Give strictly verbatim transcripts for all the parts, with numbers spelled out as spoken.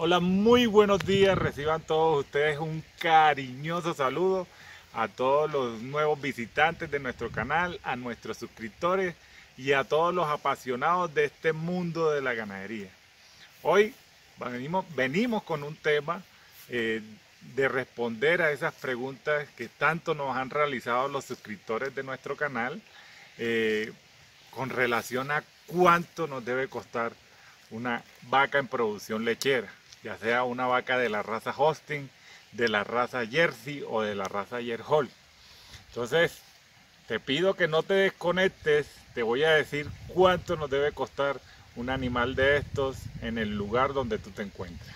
Hola, muy buenos días. Reciban todos ustedes un cariñoso saludo a todos los nuevos visitantes de nuestro canal, a nuestros suscriptores y a todos los apasionados de este mundo de la ganadería. Hoy venimos, venimos con un tema eh, de responder a esas preguntas que tanto nos han realizado los suscriptores de nuestro canal eh, con relación a cuánto nos debe costar una vaca en producción lechera, ya sea una vaca de la raza Holstein, de la raza Jersey o de la raza Yearhold. Entonces, te pido que no te desconectes, te voy a decir cuánto nos debe costar un animal de estos en el lugar donde tú te encuentres.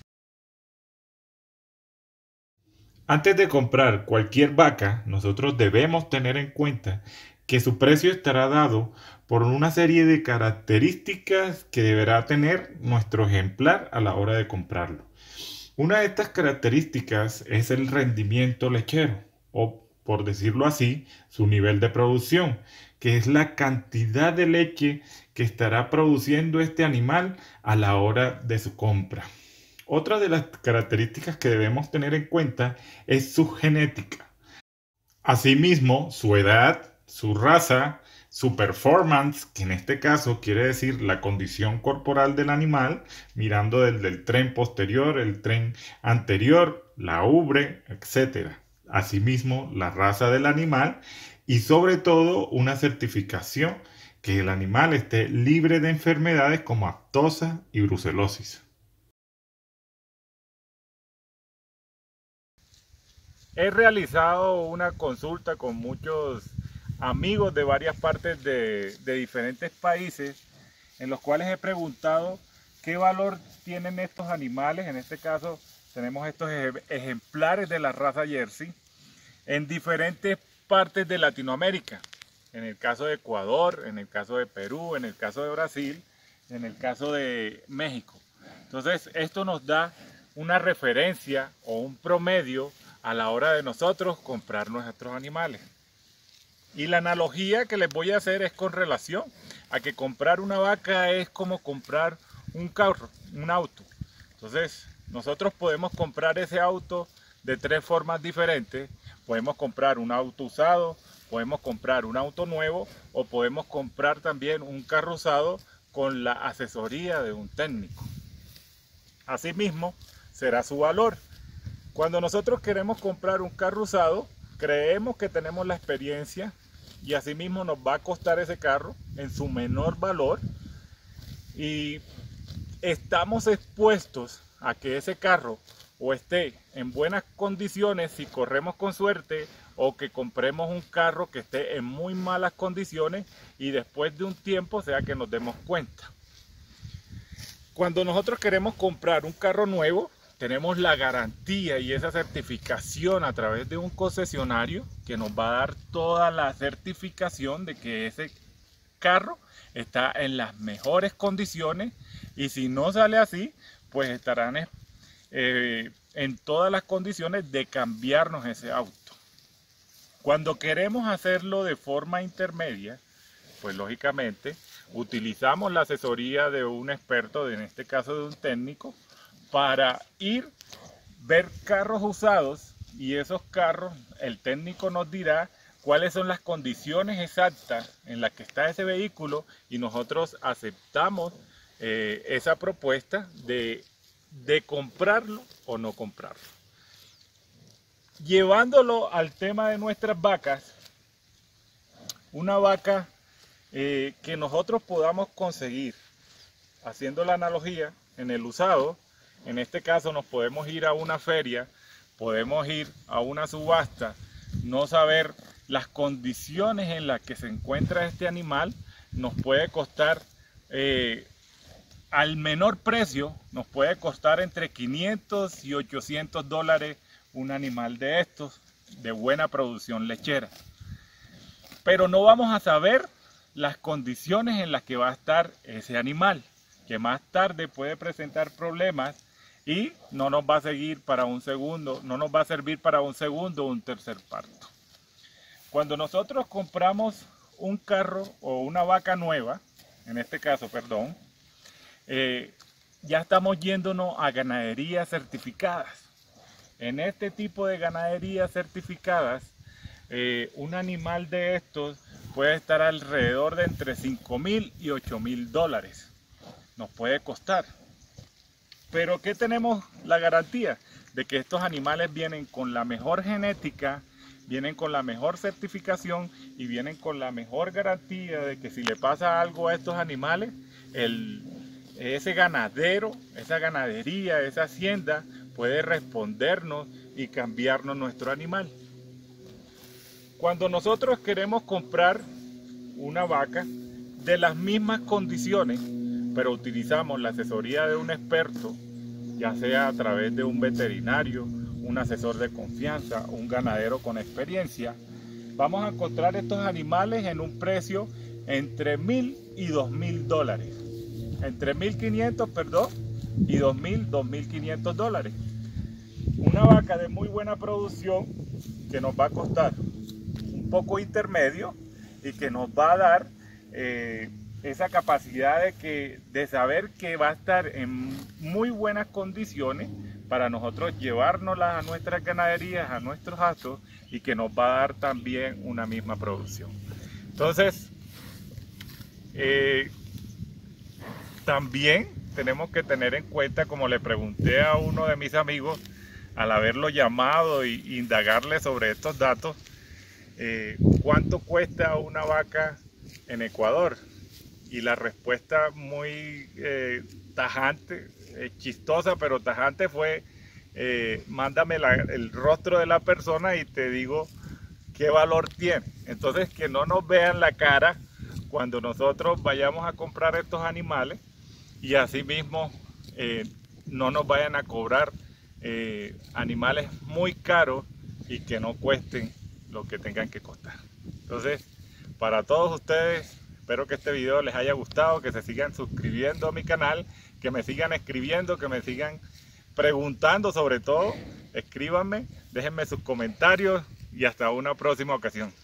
Antes de comprar cualquier vaca, nosotros debemos tener en cuenta que su precio estará dado por una serie de características que deberá tener nuestro ejemplar a la hora de comprarlo. Una de estas características es el rendimiento lechero, o por decirlo así, su nivel de producción, que es la cantidad de leche que estará produciendo este animal a la hora de su compra. Otra de las características que debemos tener en cuenta es su genética. Asimismo, su edad, su raza, su performance, que en este caso quiere decir la condición corporal del animal, mirando desde el tren posterior, el tren anterior, la ubre, etcétera. Asimismo, la raza del animal y sobre todo una certificación que el animal esté libre de enfermedades como aftosa y brucelosis. He realizado una consulta con muchos amigos de varias partes de, de diferentes países, en los cuales he preguntado qué valor tienen estos animales. En este caso tenemos estos ejemplares de la raza Jersey en diferentes partes de Latinoamérica. En el caso de Ecuador, en el caso de Perú, en el caso de Brasil, en el caso de México. Entonces esto nos da una referencia o un promedio a la hora de nosotros comprar nuestros animales. Y la analogía que les voy a hacer es con relación a que comprar una vaca es como comprar un carro, un auto. Entonces, nosotros podemos comprar ese auto de tres formas diferentes. Podemos comprar un auto usado, podemos comprar un auto nuevo o podemos comprar también un carro usado con la asesoría de un técnico. Asimismo, será su valor. Cuando nosotros queremos comprar un carro usado, creemos que tenemos la experiencia y asimismo nos va a costar ese carro en su menor valor y estamos expuestos a que ese carro o esté en buenas condiciones si corremos con suerte, o que compremos un carro que esté en muy malas condiciones y después de un tiempo sea que nos demos cuenta. Cuando nosotros queremos comprar un carro nuevo, tenemos la garantía y esa certificación a través de un concesionario que nos va a dar toda la certificación de que ese carro está en las mejores condiciones, y si no sale así, pues estarán eh, en todas las condiciones de cambiarnos ese auto. Cuando queremos hacerlo de forma intermedia, pues lógicamente utilizamos la asesoría de un experto, en este caso de un técnico, para ir ver carros usados, y esos carros el técnico nos dirá cuáles son las condiciones exactas en las que está ese vehículo y nosotros aceptamos eh, esa propuesta de, de comprarlo o no comprarlo. Llevándolo al tema de nuestras vacas, una vaca eh, que nosotros podamos conseguir, haciendo la analogía en el usado, en este caso nos podemos ir a una feria, podemos ir a una subasta, no saber las condiciones en las que se encuentra este animal, nos puede costar, eh, al menor precio, nos puede costar entre quinientos y ochocientos dólares un animal de estos, de buena producción lechera. Pero no vamos a saber las condiciones en las que va a estar ese animal, que más tarde puede presentar problemas y no nos va a seguir para un segundo, no nos va a servir para un segundo o un tercer parto. Cuando nosotros compramos un carro o una vaca nueva, en este caso, perdón, eh, ya estamos yéndonos a ganaderías certificadas. En este tipo de ganaderías certificadas, eh, un animal de estos puede estar alrededor de entre cinco mil y ocho mil dólares. Nos puede costar. Pero ¿qué tenemos la garantía? De que estos animales vienen con la mejor genética, vienen con la mejor certificación y vienen con la mejor garantía de que si le pasa algo a estos animales, el, ese ganadero, esa ganadería, esa hacienda puede respondernos y cambiarnos nuestro animal. Cuando nosotros queremos comprar una vaca de las mismas condiciones, pero utilizamos la asesoría de un experto, ya sea a través de un veterinario, un asesor de confianza, un ganadero con experiencia, vamos a encontrar estos animales en un precio entre mil y dos mil dólares. Entre mil quinientos, perdón, y dos mil, dos mil quinientos dólares. Una vaca de muy buena producción que nos va a costar un poco intermedio y que nos va a dar eh, esa capacidad de, que, de saber que va a estar en muy buenas condiciones para nosotros llevárnoslas a nuestras ganaderías, a nuestros hatos, y que nos va a dar también una misma producción. Entonces, eh, también tenemos que tener en cuenta, como le pregunté a uno de mis amigos, al haberlo llamado e indagarle sobre estos datos, eh, ¿cuánto cuesta una vaca en Ecuador? Y la respuesta muy eh, tajante, eh, chistosa pero tajante fue, eh, mándame la, el rostro de la persona y te digo qué valor tiene. Entonces, que no nos vean la cara cuando nosotros vayamos a comprar estos animales, y asimismo eh, no nos vayan a cobrar eh, animales muy caros y que no cuesten lo que tengan que costar. Entonces, para todos ustedes, espero que este video les haya gustado, que se sigan suscribiendo a mi canal, que me sigan escribiendo, que me sigan preguntando, sobre todo, escríbanme, déjenme sus comentarios y hasta una próxima ocasión.